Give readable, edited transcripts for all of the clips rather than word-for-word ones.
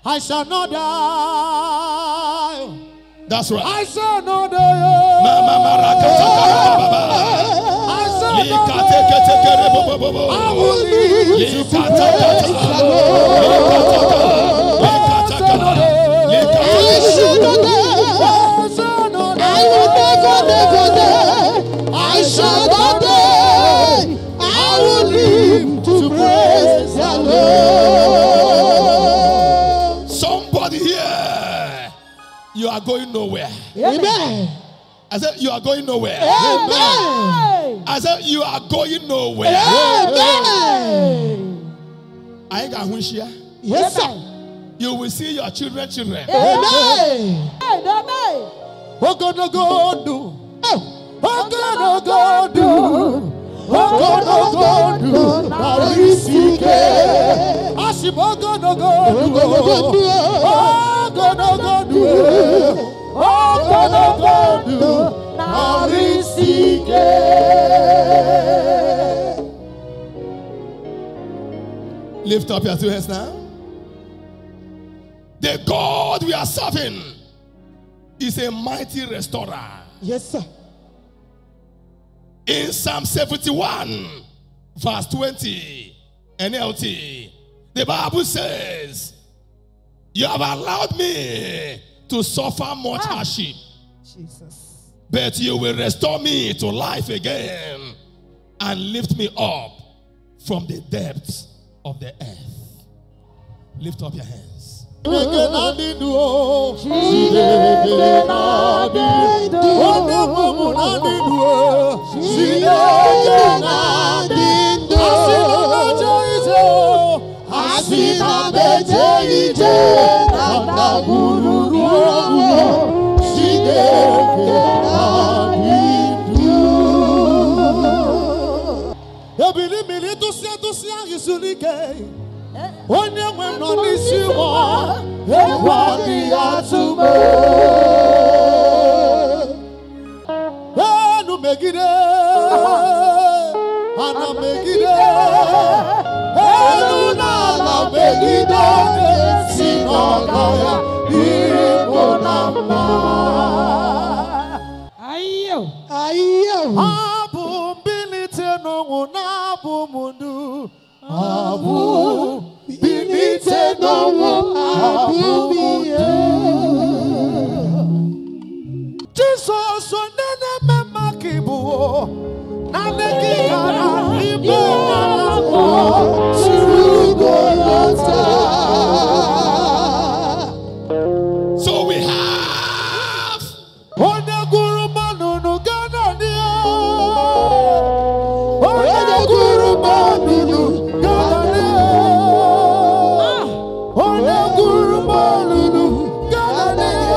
I shall not die. That's right. I shall not die. I shall not die. I will live to praise the Lord. I shall not die. I will never die. I shall not die. I will live to praise the Lord. Somebody here, you are going nowhere. Amen. I said you are going nowhere. Amen. I said you are going nowhere. Amen. I ain't got here. Yes, sir. You will see your children. Amen. Amen. What gonna go do? What gonna go do? What gonna go do? Now we seek it. Ashi, what gonna go do? What gonna go do? What gonna go do? Now we seek it. Lift up your two hands now. The God we are serving is a mighty restorer. Yes, sir. In Psalm 71, verse 20, NLT, the Bible says, you have allowed me to suffer much hardship, Jesus. but you will restore me to life again and lift me up from the depths of the earth. Lift up your hands. Onye nwe nọ n'isi ụwa egwu adịghị atụ m elu megide ana megide elu n'ala megide si n'ọga ya igbo na mma abụ mbilite n'ọnwụ na abụ m ndụ abụ binite n'ọnwụ abụ ihe Jizọs onye na-eme maka ibu na gị gara ibu na-akpọ siri Golgotha. So we have onye gụrụ mmanụ n'Uganda dị onye gụrụ mmanụ n'Uganda dị onye gụrụ mmanụ n'Uganda dị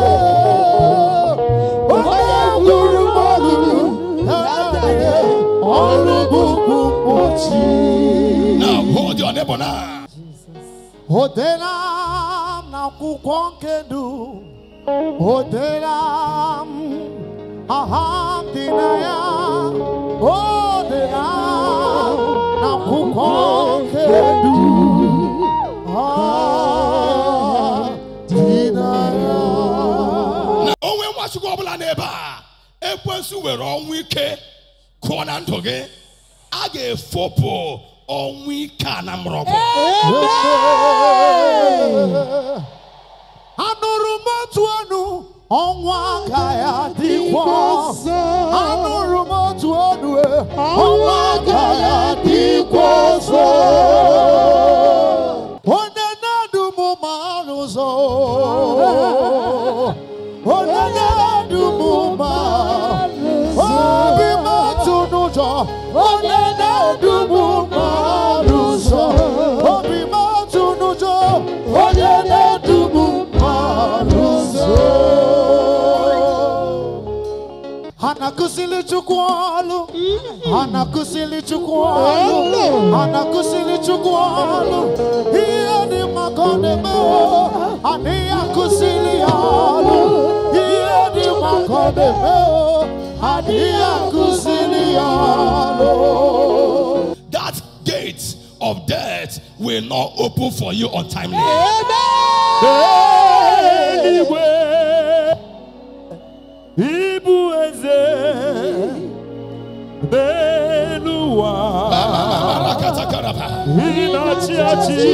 onye gụrụ mmanụ n'Uganda dị ọrụ bụbu mkpochi. Now hold your neighbor now. O deela m n'akwụkwọ nke ndụ, o deela m aha m dị na ya, o deela m n'akwụkwọ nke ndụ, aha dị na ya. Na onwe nwachukwu ọbụla n'ebe a ekwensu were ọnwụ ike kụọ na ndụ gị, a ga-efopụ ọnwụ ike a na mgbọrọgwụ. Anụrụ m otu ọnụ ọnwụ agaghị adịkwa ọzọ. Anụrụ m otu ọnụ ọnwụ agaghị adịkwa ọzọ. Onye na-edu m ma n'ụzọ, onye na-edu m ma obi m atụ n'ụjọ, onye na-edu m ma n'ụzọ, obi m atụ n'ụjọ, onye na-edu m ma n'ụzọ. Ha na-akụzili Chukwu ọlụ, ha na-akụzili Chukwu ọlụ, ha na-akụzili Chukwu ọlụ, ihe dị maka ọ na-eme, adịghị akụzili ya ọlụ, ihe dị maka ọ na-eme, adịghị akụzili ya ọlụ. That gate of death will not open for you untimely. Amen. Anyway, Ibu Eze, Belua, Inachiachi,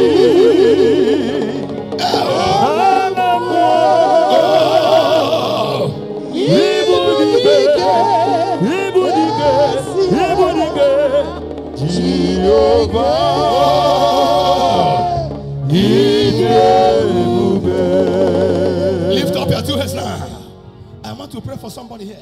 Lift up your two hands now. I want to pray for somebody here.